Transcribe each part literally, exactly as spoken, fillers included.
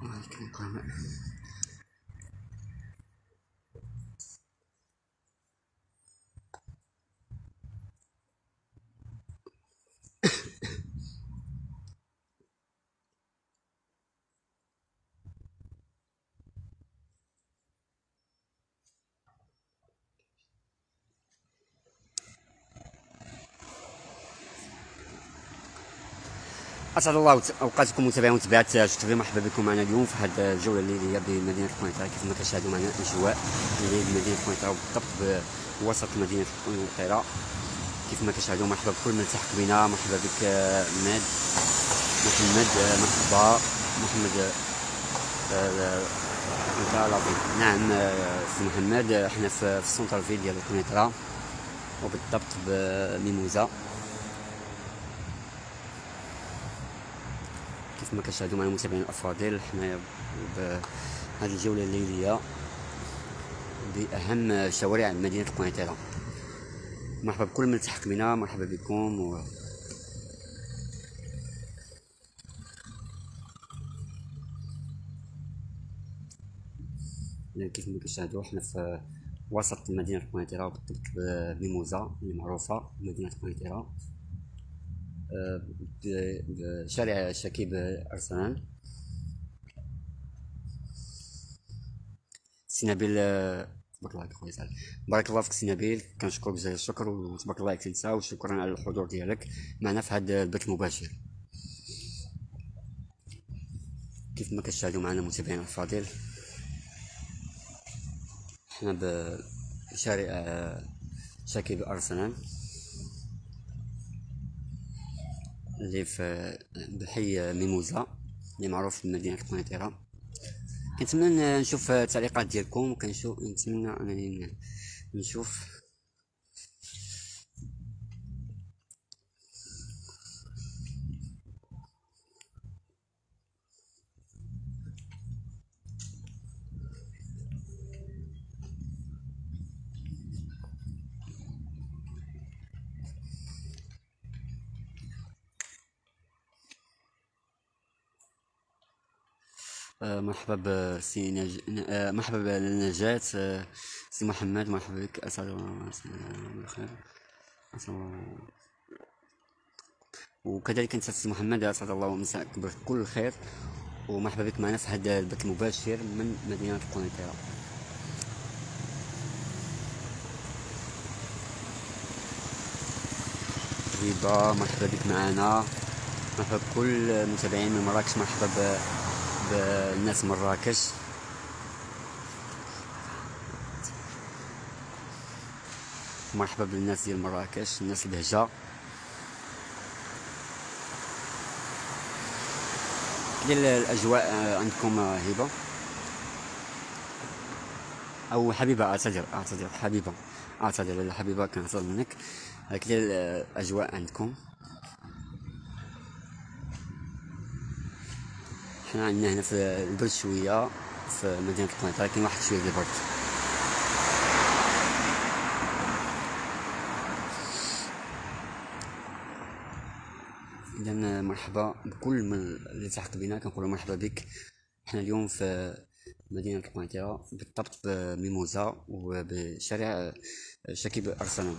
اسعد الله اوقاتكم متابعين ومتابعات شفت في مرحبا بكم معنا اليوم في هذه الجوله الليليه بمدينه قنيطره. كيف ما كتشاهدوا معنا الاجواء الليل بمدينه قنيطره بالضبط بوسط مدينه قنيطره. كيف ما كتشاهدوا مرحبا بكل من التحق بنا. مرحبا بك ماد محمد، مرحبا محمد انت لطيف. نعم سي محمد، احنا في السونتر فيل ديال قنيطره وبالضبط بميموزه. كيف ما كتشاهدوا معنا المتابعين الافاضل، حنايا بهذه الجوله الليليه باهم شوارع مدينه قنيطره. مرحبا بكل من التحق بنا، مرحبا بكم و... كيف ما كتشاهدوا حنا في وسط مدينه قنيطره بالضبط بميموزه اللي معروفه مدينه قنيطره، بشارع شكيب أرسلان. سي نبيل تبارك الله عليك خويا سعد، بارك الله فيك سي نبيل، كنشكرك جزيل الشكر وتبارك الله عليك تنسى، وشكرا على الحضور ديالك معنا في هذا البث المباشر. كيف ما كتشاهدوا معنا المتابعين الفاضل، حنا بشارع شكيب أرسلان اللي في بحي ميموزه اللي معروف بمدينه قنيطره. كنتمنى نشوف التعليقات ديالكم، وكنشوف نتمنى انني نشوف آه مرحبا بسي نج... آه مرحبا بنجاة. آه سي محمد مرحبا بك، اسعد الله بخير. وكذلك انت سي محمد، اسعد الله مساءك بكل الخير، ومرحبا بك معنا في هذا البث المباشر من مدينه قنيطره. هبه مرحبا بك معنا، مرحبا بكل المتابعين من مراكش، مرحبا ب بالناس مراكش. مرحبا بالناس ديال مراكش، الناس البهجه. ديال الاجواء عندكم هبه او حبيبه؟ اعتذر اعتذر حبيبه، اعتذر حبيبه، كنعتذر منك. كيف الاجواء عندكم؟ حنا عندنا هنا في البرد شويه في مدينه قنيطره، كاين واحد شويه ديال البرد. اذا مرحبا بكل من اللي تحت بنا، كنقولوا مرحبا بك. حنا اليوم في مدينه قنيطره بالضبط بميموزه وبشارع شكيب أرسلان.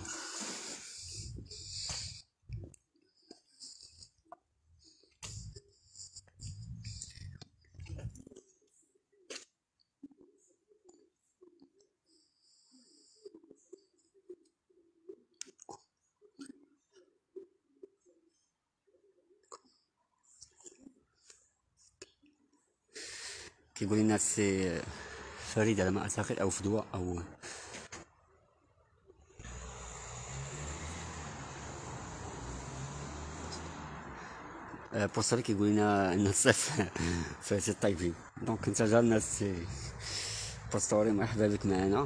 كيقول لنا السي فريد على ما اعتقد او فدوى او بوستري، كيقول لنا ان الصيف فاتي الطيبين. دونك انت جا السي بوستوري، مرحبا بك معنا.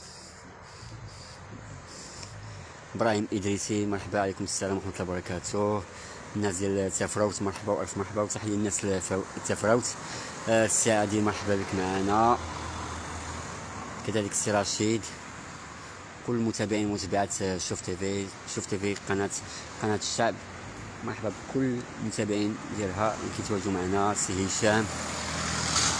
ابراهيم ادريسي مرحبا، عليكم السلام ورحمه الله وبركاته. الناس ديال تافراوت مرحبا والف مرحبا، وتحيه للناس تافراوت. السي عادي مرحبا بك معنا، كذلك السي رشيد، كل المتابعين ومتابعات شوف تيفي شوف تيفي قناه قناه الشعب، مرحبا بكل المتابعين ديالها اللي كيتواجدوا معنا. السي هشام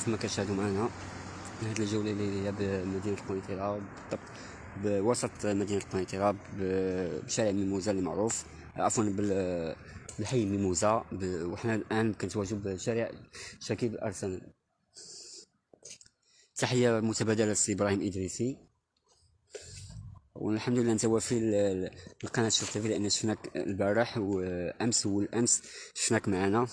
كيف ما كتشاهدوا معنا هاد الجولة الليلية بمدينة قنيطرة، بالضبط بوسط مدينة قنيطرة بشارع ميموزة اللي معروف، عفوا بالحي ميموزة، وحنا الآن كنتواجدوا بشارع شكيب الأرسنال. تحية متبادلة للسي إبراهيم إدريسي، والحمد لله انت وافي القناة شفتها فيه، لأن شفناك البارح وأمس والأمس شفناك معنا.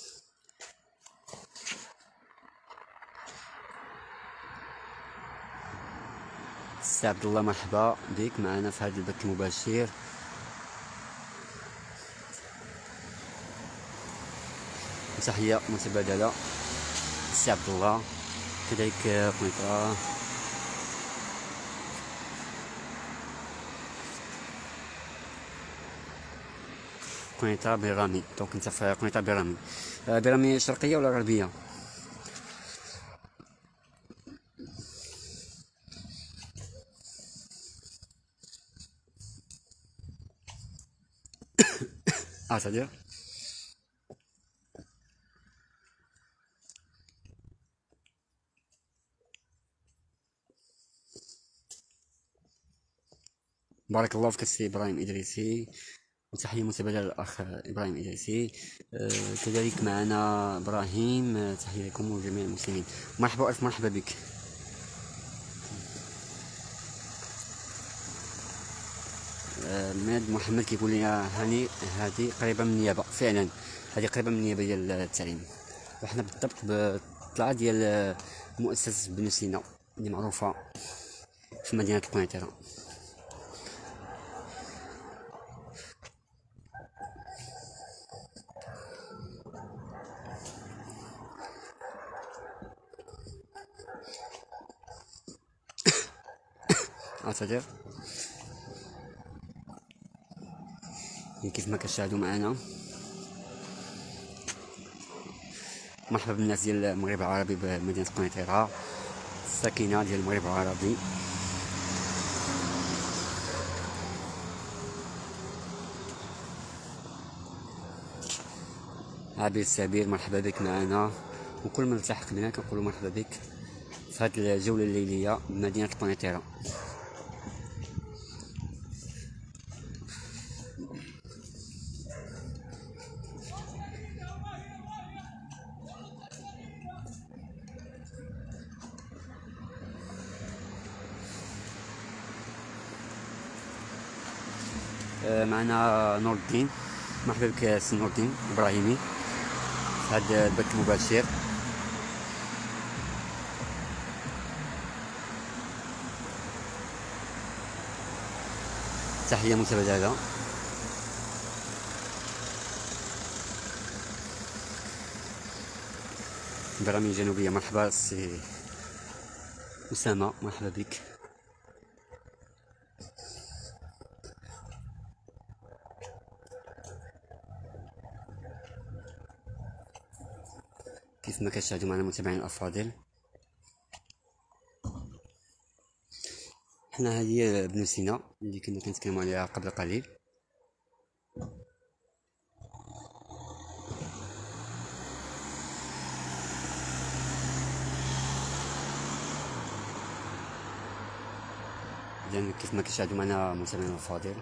السي عبد الله مرحبا بك معنا في هذا البث المباشر. تحية متبادلة السي عبد الله، كذلك قنيطرة. قنيطرة بيرامي، دونك انت في قنيطرة بيرامي. بيرامي شرقية ولا غربية؟ اه صديق بارك الله فيك السي ابراهيم ادريسي، وتحية متبادلة للأخ إبراهيم إدريسي. آه كذلك معنا إبراهيم، آه تحية لكم وجميع المسلمين، مرحبا وألف مرحبا بك. آه ماد محمد كيقول لي هاني هذه قريبة من النيابة، فعلا هذه قريبة من النيابة ديال التعليم، وحنا بالضبط بطلعة ديال مؤسسة بن سينا اللي معروفة في مدينة قنيطرة. أعتذر كيف ما كتشاهدوا معنا. مرحبا بالناس ديال المغرب العربي بمدينة قنيطرة، الساكنة ديال المغرب العربي. عابر السبيل مرحبا بك معنا، وكل من التحق بنا كنقولوا مرحبا بك في هذه الجولة الليلية بمدينة قنيطرة. معنا نور الدين، مرحبا بك سي نور الدين ابراهيمي في هذا البث المباشر. تحية متبادلة. برامج جنوبية، مرحبا سي أسامة مرحبا بك. كيف ما كتشاهدوا معنا المتابعين الأفاضل، حنا هذه بن سينا اللي كنا كنتكلموا عليها قبل قليل. إذن كيف ما كتشاهدوا معنا المتابعين الأفاضل،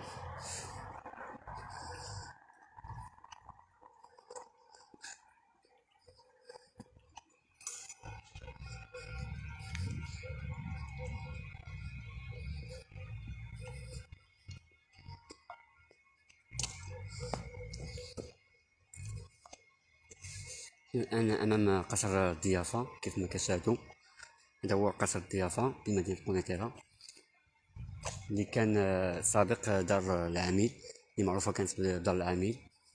الآن أمام قصر الضيافة. كيف ما كتشاهدوا هذا هو قصر الضيافة بمدينة قنيطرة، اللي كان سابق دار العميد، اللي معروفة كانت بدار العميد.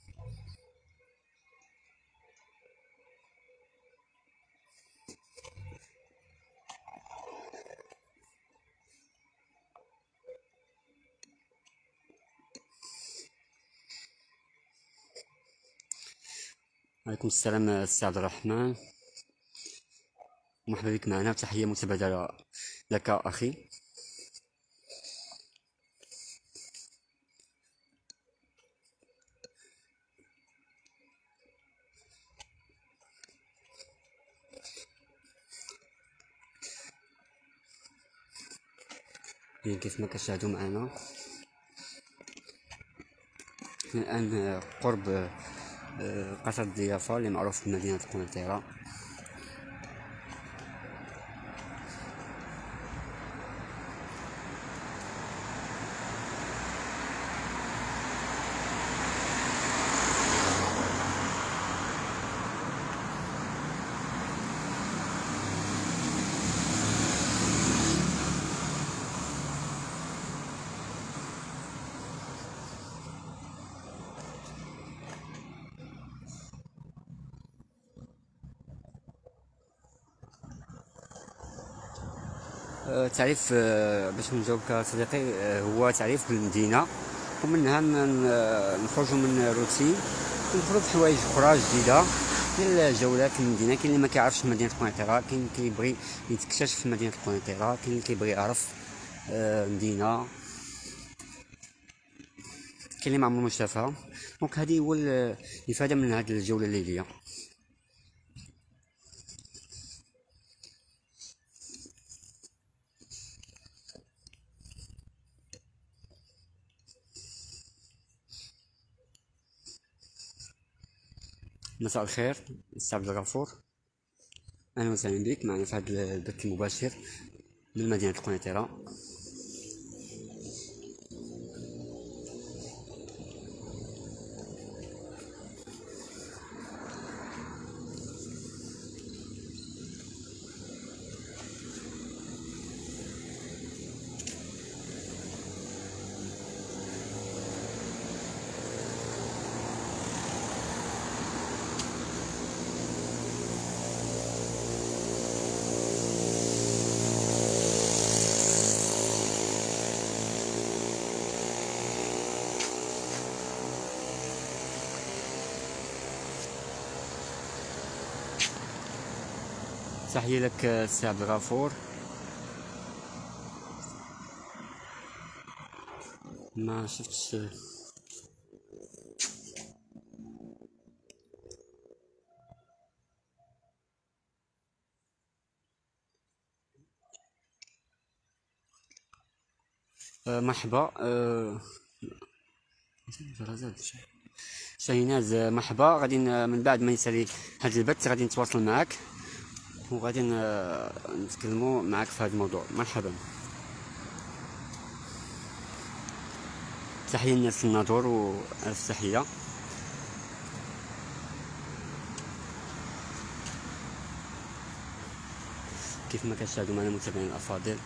عليكم السلام السي عبد الرحمن، مرحبا بك معنا، تحية متبادلة لك أخي. يعني كيف ما كتشاهدوا معنا الان قرب آه، قصر الضيافه اللي معروف في مدينه القنيطره. آه، تعريف آه، باش نجاوبك صديقي، آه، هو تعريف بالمدينه، ومنها نخرجوا من روتين ونخرجوا في حوايج اخرى جديده ديال الجولات في المدينه. كاين اللي ما كيعرفش مدينه القنيطره، كاين اللي كيبغي يتكتشف مدينه القنيطره، كاين اللي كيبغي يعرف آه، مدينه، كاين اللي ما عمرو ما شافها. دونك هذه هو الافاده من هذه الجوله الليليه. مساء الخير، السي عبد الغفور، اهلا وسهلا بك معنا في هذا البث المباشر من مدينه القنيطره. تحية لك السي عبد الغفور. ما شفتش آه، مرحبا آه، شاهيناز، آه، مرحبا. غادي ن- من بعد ما يسالي هذا البث غادي نتواصل معك وغادي ن- نتكلموا معك في هذا الموضوع. مرحبا. تحية للناس الناظور والف تحية. كيف ما كتشاهدوا معنا المتابعين الافاضل،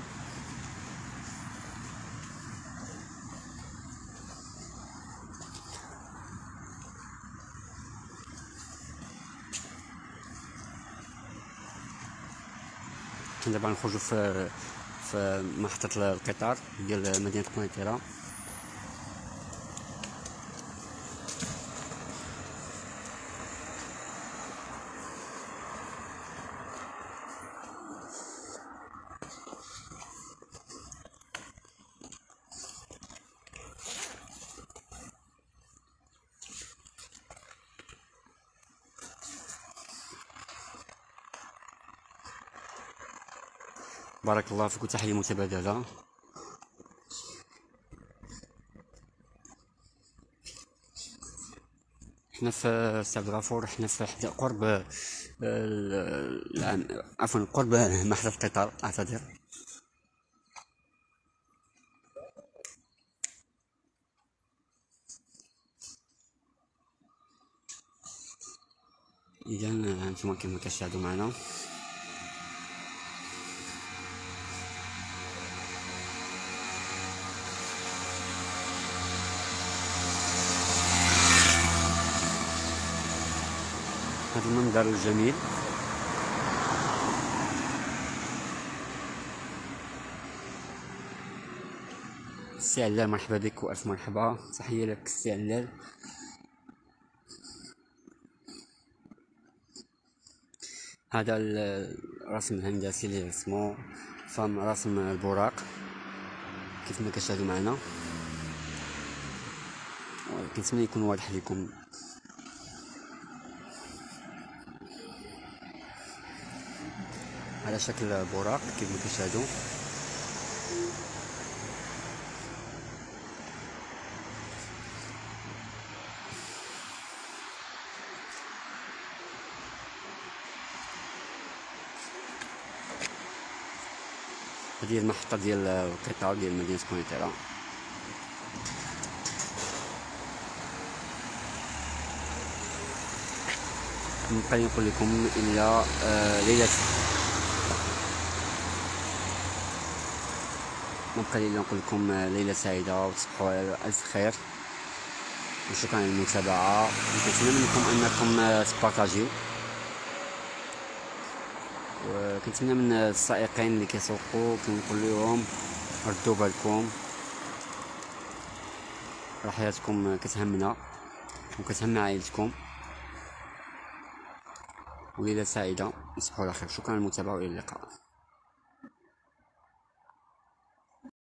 كنا دابا نخرجوا في في محطة القطار ديال مدينة القنيطرة. بارك الله فيك وتحية متبادلة. حنا في السي عبد الغفور، حنا في حدا قرب آه، ال- العام، عفوا قرب محطة القطار، اعتذر. اذا انتم كما كتشاهدوا معنا هذا المنظر الجميل. السي علال مرحبا بك والف مرحبا. تحية لك السي علال. هذا الرسم الهندسي اللي رسمو فم رسم البراق كيف ما كتشاهدوا معنا، كنتمنى يكون واضح لكم. على شكل براق كيف ما كتشاهدوا. هذه هي المحطة ديال القطار ديال مدينة كونيتيرا. نبقى لي نقول لكم إلا آه ليلة نبقى لي نقول لكم آه ليلة سعيدة وتصبحوا على ألف خير، وشكرا على المتابعة. كنتمنى منكم أنكم آه تبارطاجيو، وكنتمنى من السائقين اللي كيسوقوا كنقول لهم ردوا بالكم، راه حياتكم كتهمنا وكتهم عائلتكم. وليلة سعيدة، تصبحوا على خير. شكرا للمتابعة والى اللقاء.